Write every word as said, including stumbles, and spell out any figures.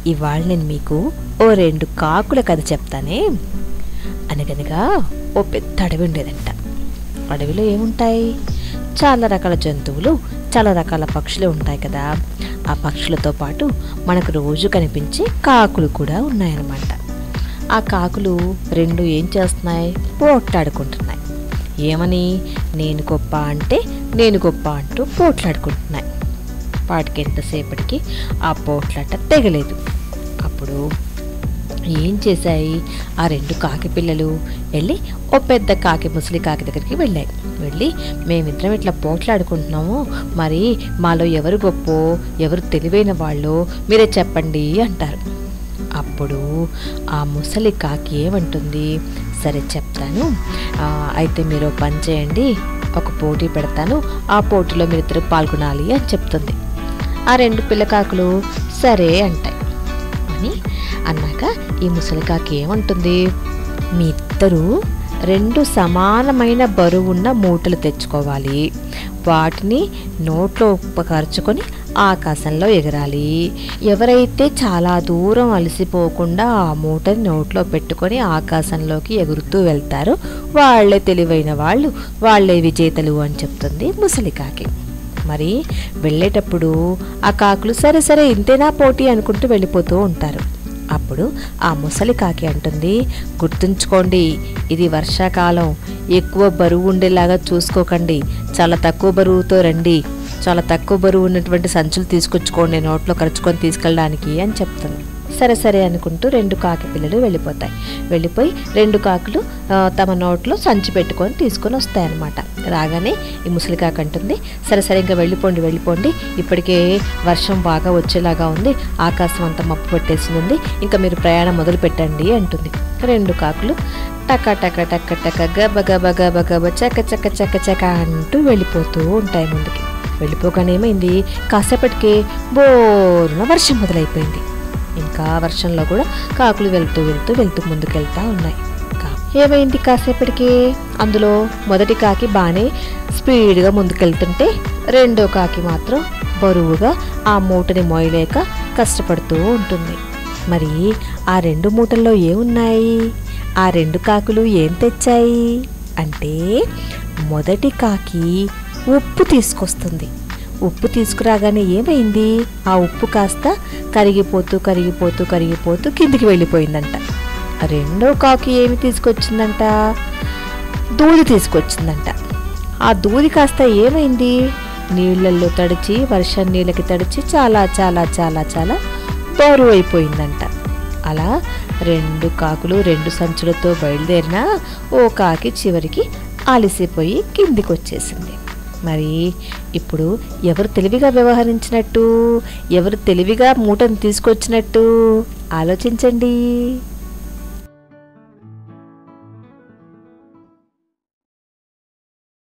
ఇవాళ నేను మీకు ఓ రెండు కాకుల కథ చెప్తానే. అనగనగా ఓ పెద్ద అడవి ఉండేదంట. అడవిలో ఏముంటాయి? చాలా రకాల జంతువులు, చాలా రకాల పక్షులు ఉంటాయి కదా. ఆ పక్షులతో పాటు మనకు రోజు కనిపించే కాకులు కూడా ఉన్నాయన్నమాట. ఆ కాకులు రెండు ఏం చేస్తున్నాయి? పోట్లాడుకుంటున్నాయి. ఏమని? నేను గొప్ప అంటే నేను గొప్ప అంటూ పోట్లాడుకుంటున్నాయి. వాటికి ఎంతసేపటికి ఆ పోట్లాట తెగలేదు. అప్పుడు ఏం చేశాయి? ఆ రెండు కాకి పిల్లలు వెళ్ళి ఓ పెద్ద కాకి, ముసలి కాకి దగ్గరికి వెళ్ళాయి. వెళ్ళి, మేమిద్దరం ఇట్లా పోట్లాడుకుంటున్నాము, మరి మాలో ఎవరు గొప్ప, ఎవరు తెలివైన వాళ్ళు మీరే చెప్పండి అంటారు. అప్పుడు ఆ ముసలి కాకి ఏమంటుంది? సరే చెప్తాను, అయితే మీరు పని చేయండి, ఒక పోటీ పెడతాను, ఆ పోటీలో మీరిద్దరు పాల్గొనాలి అని చెప్తుంది. ఆ రెండు పిల్లకాకులు సరే అంటాయి. అని అన్నాక ఈ ముసలికాకి ఏమంటుంది? మీ ఇద్దరు రెండు సమానమైన బరువున్న మూటలు తెచ్చుకోవాలి, వాటిని నోట్లో పరుచుకొని ఆకాశంలో ఎగరాలి. ఎవరైతే చాలా దూరం అలసిపోకుండా ఆ మూటని నోట్లో పెట్టుకొని ఆకాశంలోకి ఎగురుతూ వెళ్తారో వాళ్ళే తెలివైన వాళ్ళు, వాళ్ళే విజేతలు అని చెప్తుంది ముసలికాకి. మరి వెళ్ళేటప్పుడు ఆ కాకులు సరే సరే ఇంతేనా పోటీ అనుకుంటూ వెళ్ళిపోతూ ఉంటారు. అప్పుడు ఆ ముసలి కాకి అంటుంది, గుర్తుంచుకోండి, ఇది వర్షాకాలం, ఎక్కువ బరువు ఉండేలాగా చూసుకోకండి, చాలా తక్కువ బరువుతో రండి, చాలా తక్కువ బరువు ఉన్నటువంటి సంచులు తీసుకొచ్చుకోండి నోట్లో ఖర్చుకొని తీసుకెళ్ళడానికి అని చెప్తుంది. సరే సరే అనుకుంటూ రెండు కాకి పిల్లలు వెళ్ళిపోతాయి. వెళ్ళిపోయి రెండు కాకులు తమ నోట్లో సంచి పెట్టుకొని తీసుకొని వస్తాయన్నమాట. రాగానే ఈ ముసలికాకి అంటుంది, సరే సరే ఇంకా వెళ్ళిపోండి వెళ్ళిపోండి ఇప్పటికే వర్షం బాగా వచ్చేలాగా ఉంది, ఆకాశం అంతా మప్పు పట్టేసింది, ఇంకా మీరు ప్రయాణం మొదలు పెట్టండి అంటుంది. రెండు కాకులు టక టక టక టక గబ గబ గబ గబ చక చక చక చక అంటూ వెళ్ళిపోతూ ఉంటాయి ముందుకి. వెళ్ళిపోగానే ఏమైంది? కాసేపటికే బోరున వర్షం మొదలైపోయింది. ఇంకా వర్షంలో కూడా కాకులు వెళ్తూ వెళ్తూ వెళ్తూ ముందుకెళ్తా ఉన్నాయి. ఏమైంది? కాసేపటికి అందులో మొదటి కాకి బాగానే స్పీడ్గా ముందుకెళ్తుంటే రెండో కాకి మాత్రం బరువుగా ఆ మూటని మోయలేక కష్టపడుతూ ఉంటుంది. మరి ఆ రెండు మూటల్లో ఏమున్నాయి? ఆ రెండు కాకులు ఏం తెచ్చాయి అంటే, మొదటి కాకి ఉప్పు తీసుకొస్తుంది. ఉప్పు తీసుకురాగానే ఏమైంది? ఆ ఉప్పు కాస్త కరిగిపోతూ కరిగిపోతూ కరిగిపోతూ కిందికి వెళ్ళిపోయిందంట. రెండో కాకి ఏమి తీసుకొచ్చిందంట? దూది తీసుకొచ్చిందంట. ఆ దూది కాస్త ఏమైంది? నీళ్ళల్లో తడిచి, వర్షం నీళ్ళకి తడిచి చాలా చాలా చాలా చాలా బరువు అయిపోయిందంట. అలా రెండు కాకులు రెండు సంచులతో బయలుదేరినా ఓ కాకి చివరికి అలసిపోయి కిందికి వచ్చేసింది. మరి ఇప్పుడు ఎవరు తెలివిగా వ్యవహరించినట్టు, ఎవరు తెలివిగా మూటను తీసుకొచ్చినట్టు ఆలోచించండి.